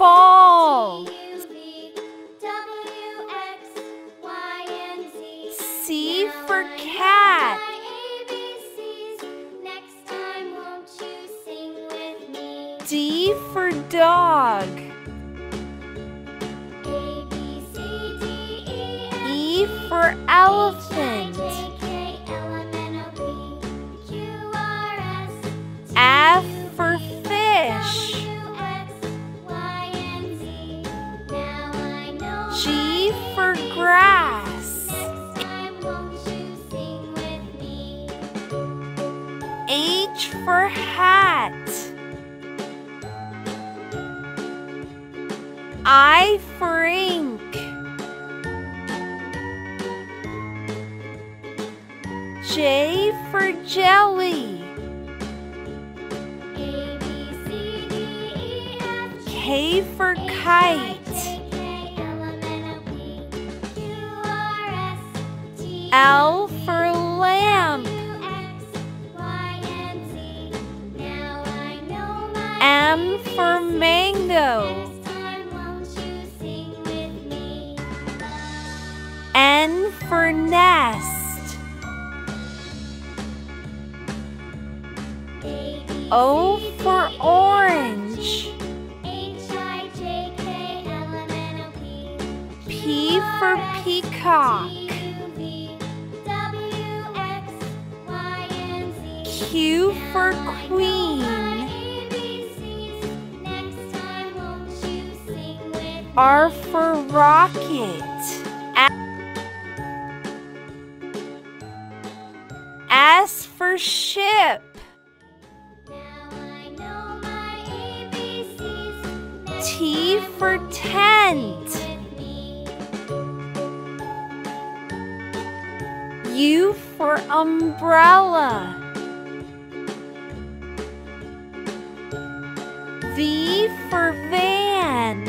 ball. C for cat. D for dog. E for elephant. F for fish. G for grass. H for hat. I for ink. J for jelly. K for kite. L for lamp. M for mango. N for nest. O for orange. P for peacock. Q for queen. R for rocket. S for ship. T for tent. U for umbrella. V for van.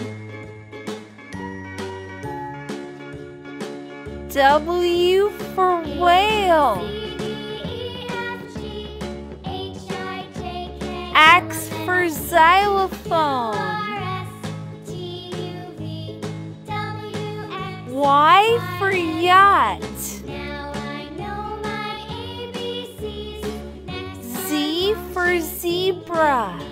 W for whale. X for xylophone. Y for yacht. Z for zebra.